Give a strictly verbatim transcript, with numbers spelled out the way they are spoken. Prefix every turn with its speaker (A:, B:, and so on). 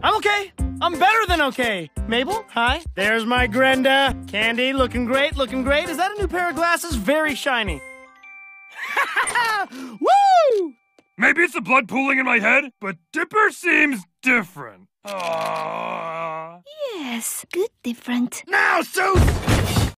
A: I'm okay. I'm better than okay. Mabel, hi. There's my Grenda. Candy, looking great, looking great. Is that a new pair of glasses? Very shiny. Woo!
B: Maybe it's the blood pooling in my head, but Dipper seems different. Aww.
C: Yes, good different.
B: Now, Sue!